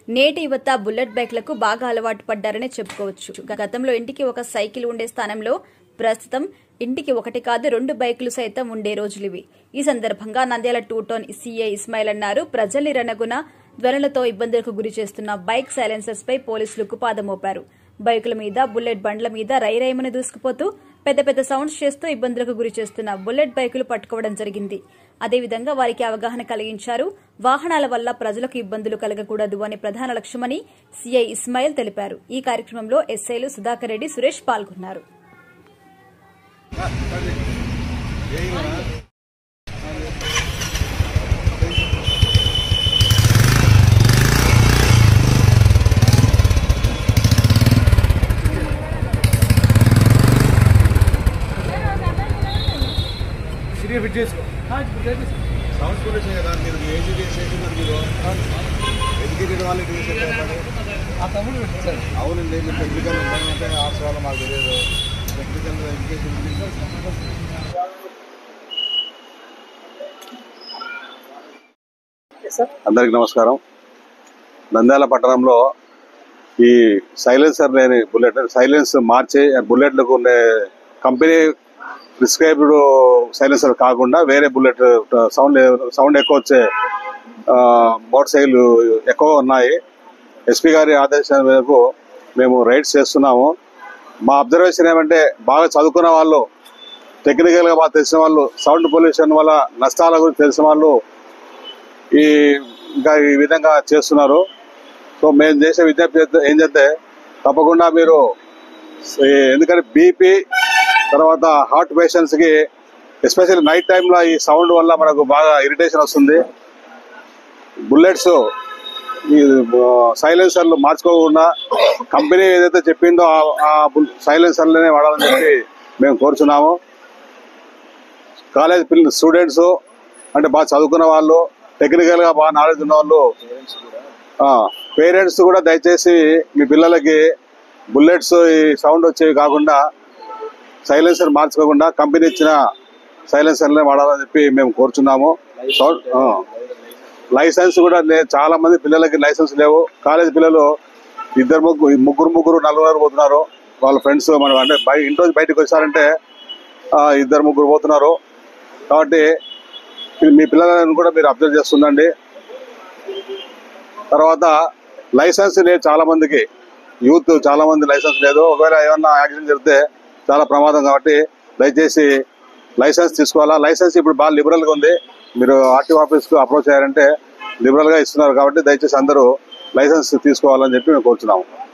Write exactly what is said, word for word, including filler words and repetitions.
నేటి యువత బుల్లెట్ బైక్లకు బాగా అలవాటు పడ్డారనే చెప్పుకోవచ్చు. గతంలో ఇంటికి ఒక సైకిల్ ఉండే స్థానంలో ప్రస్తుతం ఇంటికి ఒకటి కాదు రెండు బైకులు సైతం ఉండే రోజులివి. ఈ సందర్భంగా Nandyal two town CI Ismail అన్నారు, ప్రజల్ని రణగుణ ధ్వనులతో ఇబ్బందులకు గురి చేస్తున్న బైక్ సైలెన్సర్స్ పై పోలీసులకు పాదమోపారు. బైకుల మీద, బుల్లెట్ బండ్ల మీద రైరైమని దూసుకుపోతూ పెద్ద పెద్ద సౌండ్స్ చేస్తూ ఇబ్బందులకు గురి చేస్తున్న బుల్లెట్ బైకులు పట్టుకోవడం జరిగింది. అదేవిధంగా వారికి అవగాహన కలిగించారు. వాహనాల వల్ల ప్రజలకు ఇబ్బందులు కలగకూడదు అనే ప్రధాన లక్ష్యమని సీఐ ఇస్మాయిల్ తెలిపారు. ఈ కార్యక్రమంలో ఎస్ఐలు సుధాకర్ రెడ్డి, సురేష్ పాల్గొన్నారు. సౌండ్ పొల్యూషన్ కదా, మీరు ఎడ్యుకేషన్ వాళ్ళకి అవునండి. మీరు టెక్నికల్ అంటే ఆర్ట్స్ వాళ్ళు మాకు తెలియదు. టెక్నికల్ ఎడ్యుకేషన్ అందరికి నమస్కారం. నంద్యాల పట్టణంలో ఈ సైలెన్సర్ లేని బుల్లెట్ సైలెన్స్ మార్చి బుల్లెట్లకు ఉండే కంపెనీ ప్రిస్క్రైబ్డ్ సైలెన్సర్ కాకుండా వేరే బుల్లెట్ సౌండ్ సౌండ్ ఎక్కువ వచ్చే మోటార్ సైకిల్ ఎక్కువ ఉన్నాయి. ఎస్పీ గారి ఆదేశాల మేరకు మేము రైడ్స్ చేస్తున్నాము. మా అబ్జర్వేషన్ ఏమంటే బాగా చదువుకున్న వాళ్ళు, టెక్నికల్గా బాగా తెలిసిన వాళ్ళు, సౌండ్ పొల్యూషన్ వల్ల నష్టాల గురించి తెలిసిన వాళ్ళు ఈ ఇంకా ఈ విధంగా చేస్తున్నారు. సో మేము చేసే విజ్ఞప్తి ఏం చేస్తే తప్పకుండా మీరు, ఎందుకంటే బీపీ తర్వాత హార్ట్ పేషెంట్స్కి ఎస్పెషల్లీ నైట్ టైంలో ఈ సౌండ్ వల్ల మనకు బాగా ఇరిటేషన్ వస్తుంది. బుల్లెట్స్ ఈ సైలెన్సర్లు మార్చుకోకుండా కంపెనీ ఏదైతే చెప్పిందో ఆ సైలెన్సర్లనే వాడాలని చెప్పి మేము కోరుచున్నాము. కాలేజ్ పిల్లలు, స్టూడెంట్స్ అంటే బాగా చదువుకున్న వాళ్ళు, టెక్నికల్గా బాగా నాలెడ్జ్ ఉన్న వాళ్ళు, పేరెంట్స్ కూడా దయచేసి మీ పిల్లలకి బుల్లెట్స్ ఈ సౌండ్ వచ్చేవి కాకుండా సైలెన్సర్ మార్చుకోకుండా కంపెనీ ఇచ్చిన సైలెన్సర్లే వాడాలని చెప్పి మేము కోరుచున్నాము. లైసెన్స్ కూడా చాలా మంది పిల్లలకి లైసెన్స్ లేవు. కాలేజ్ పిల్లలు ఇద్దరు ముగ్గురు ముగ్గురు ముగ్గురు నలుగురు పోతున్నారు. వాళ్ళ ఫ్రెండ్స్ మనం అంటే బయట ఇంట్లో బయటకు వచ్చారంటే ఇద్దరు ముగ్గురు పోతున్నారు. కాబట్టి మీ పిల్లలను కూడా మీరు అబ్జర్వ్ చేస్తుండండి. తర్వాత లైసెన్స్ లేదు చాలా మందికి, యూత్ చాలా మంది లైసెన్స్ లేదు. ఒకవేళ ఏమన్నా యాక్సిడెంట్ జరిగితే చాలా ప్రమాదం. కాబట్టి దయచేసి లైసెన్స్ తీసుకోవాలా. లైసెన్స్ ఇప్పుడు బాగా లిబరల్గా ఉంది. మీరు ఆర్టీఓ ఆఫీస్కు అప్రోచ్ అయ్యారంటే లిబరల్గా ఇస్తున్నారు. కాబట్టి దయచేసి అందరూ లైసెన్స్ తీసుకోవాలని చెప్పి మేము కోరుచున్నాము.